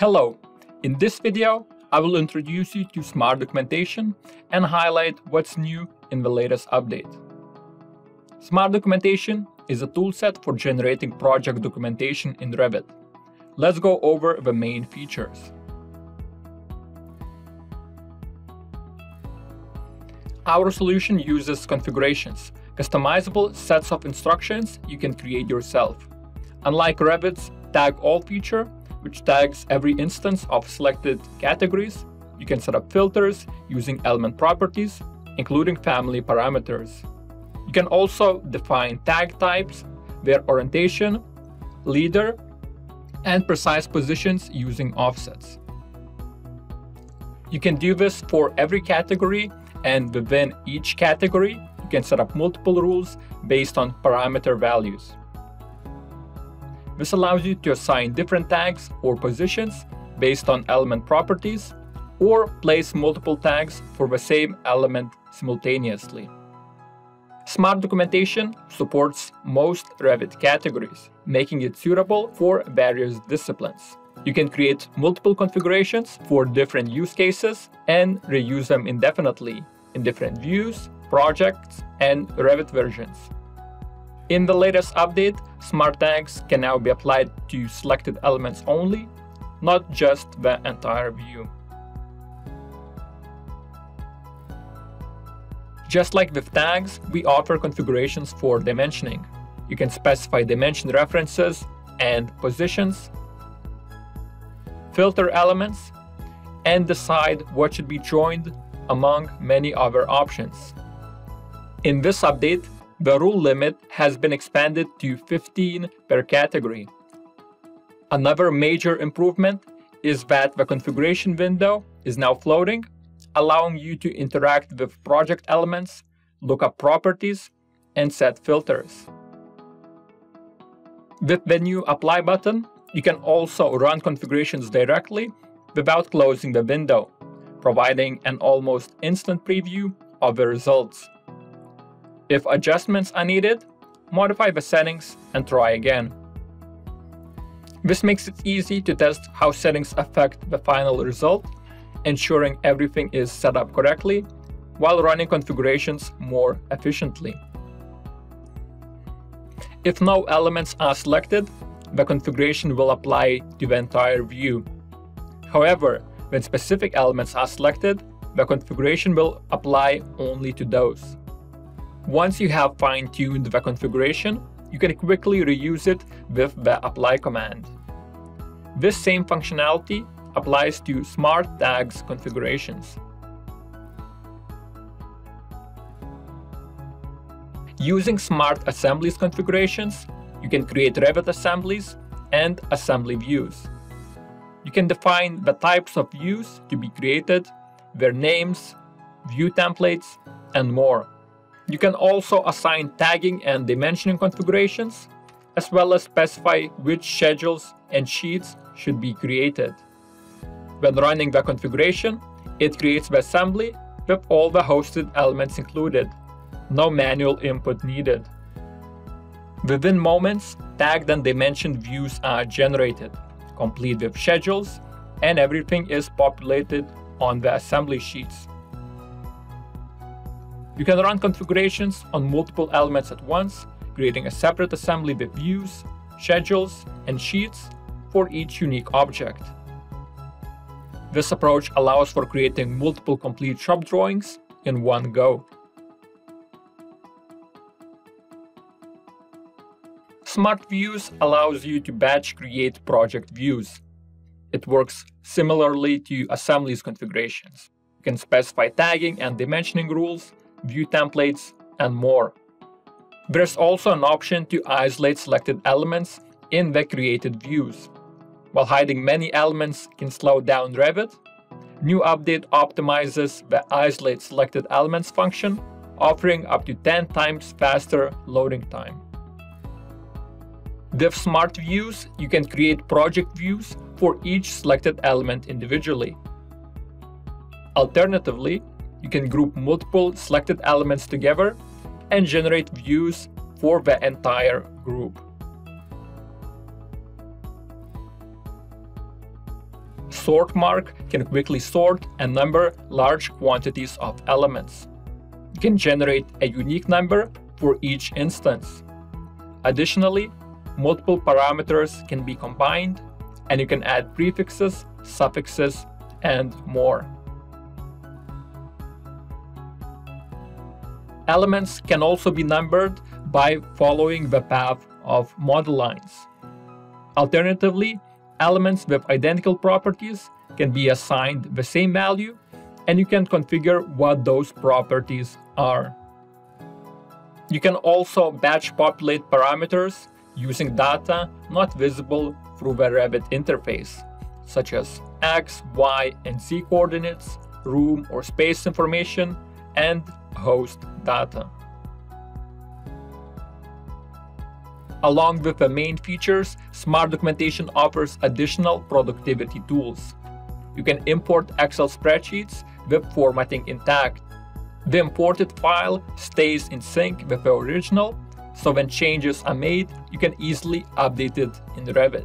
Hello, in this video, I will introduce you to Smart Documentation and highlight what's new in the latest update. Smart Documentation is a toolset for generating project documentation in Revit. Let's go over the main features. Our solution uses configurations, customizable sets of instructions you can create yourself. Unlike Revit's Tag All feature, which tags every instance of selected categories, you can set up filters using element properties, including family parameters. You can also define tag types, their orientation, leader, and precise positions using offsets. You can do this for every category, and within each category, you can set up multiple rules based on parameter values. This allows you to assign different tags or positions based on element properties, or place multiple tags for the same element simultaneously. Smart Documentation supports most Revit categories, making it suitable for various disciplines. You can create multiple configurations for different use cases and reuse them indefinitely in different views, projects, and Revit versions. In the latest update, smart tags can now be applied to selected elements only, not just the entire view. Just like with tags, we offer configurations for dimensioning. You can specify dimension references and positions, filter elements, and decide what should be joined among many other options. In this update, the rule limit has been expanded to 15 per category. Another major improvement is that the configuration window is now floating, allowing you to interact with project elements, look up properties, and set filters. With the new Apply button, you can also run configurations directly without closing the window, providing an almost instant preview of the results. If adjustments are needed, modify the settings and try again. This makes it easy to test how settings affect the final result, ensuring everything is set up correctly while running configurations more efficiently. If no elements are selected, the configuration will apply to the entire view. However, when specific elements are selected, the configuration will apply only to those. Once you have fine-tuned the configuration, you can quickly reuse it with the Apply command. This same functionality applies to Smart Tags configurations. Using Smart Assemblies configurations, you can create Revit assemblies and assembly views. You can define the types of views to be created, their names, view templates, and more. You can also assign tagging and dimensioning configurations, as well as specify which schedules and sheets should be created. When running the configuration, it creates the assembly with all the hosted elements included. No manual input needed. Within moments, tagged and dimensioned views are generated, complete with schedules, and everything is populated on the assembly sheets. You can run configurations on multiple elements at once, creating a separate assembly with views, schedules, and sheets for each unique object. This approach allows for creating multiple complete shop drawings in one go. Smart Views allows you to batch create project views. It works similarly to assemblies configurations. You can specify tagging and dimensioning rules, view templates, and more. There's also an option to isolate selected elements in the created views. While hiding many elements can slow down Revit, new update optimizes the Isolate Selected Elements function, offering up to 10 times faster loading time. With Smart Views, you can create project views for each selected element individually. Alternatively, you can group multiple selected elements together and generate views for the entire group. Sort mark can quickly sort and number large quantities of elements. You can generate a unique number for each instance. Additionally, multiple parameters can be combined, and you can add prefixes, suffixes, and more. Elements can also be numbered by following the path of model lines. Alternatively, elements with identical properties can be assigned the same value, and you can configure what those properties are. You can also batch populate parameters using data not visible through the Revit interface, such as X, Y, and Z coordinates, room or space information, and host data. Along with the main features, Smart Documentation offers additional productivity tools. You can import Excel spreadsheets with formatting intact. The imported file stays in sync with the original, so when changes are made, you can easily update it in Revit.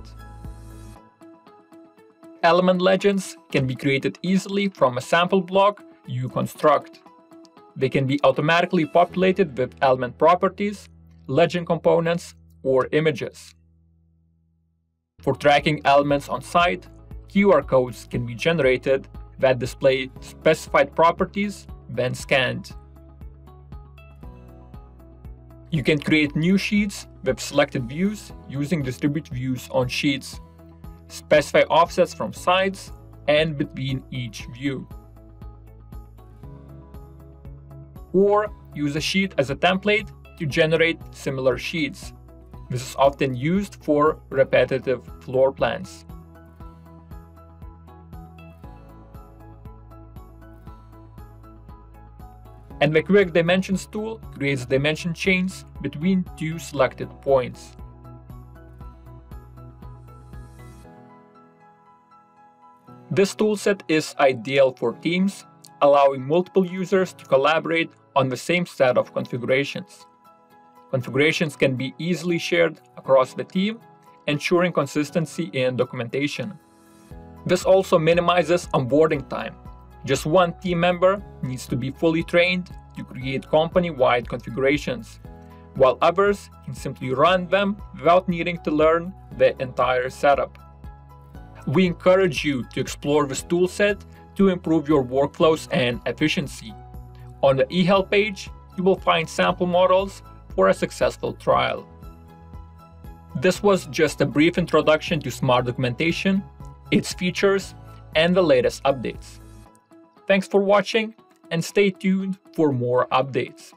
Element legends can be created easily from a sample block you construct. They can be automatically populated with element properties, legend components, or images. For tracking elements on site, QR codes can be generated that display specified properties when scanned. You can create new sheets with selected views using Distribute Views on Sheets, specify offsets from sides and between each view, or use a sheet as a template to generate similar sheets. This is often used for repetitive floor plans. And the Quick Dimensions tool creates dimension chains between two selected points. This toolset is ideal for teams, allowing multiple users to collaborate on the same set of configurations. Configurations can be easily shared across the team, ensuring consistency in documentation. This also minimizes onboarding time. Just one team member needs to be fully trained to create company-wide configurations, while others can simply run them without needing to learn the entire setup. We encourage you to explore this toolset to improve your workflows and efficiency. On the eHelp page, you will find sample models for a successful trial. This was just a brief introduction to Smart Documentation, its features, and the latest updates. Thanks for watching, and stay tuned for more updates.